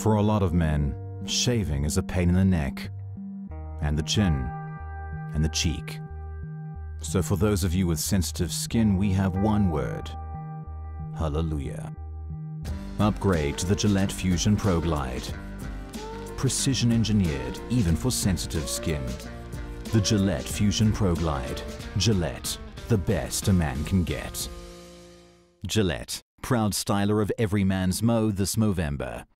For a lot of men, shaving is a pain in the neck, and the chin, and the cheek. So for those of you with sensitive skin, we have one word: hallelujah. Upgrade to the Gillette Fusion Pro Glide. Precision engineered even for sensitive skin. The Gillette Fusion Pro Glide. Gillette, the best a man can get. Gillette, proud styler of every man's mo this Movember.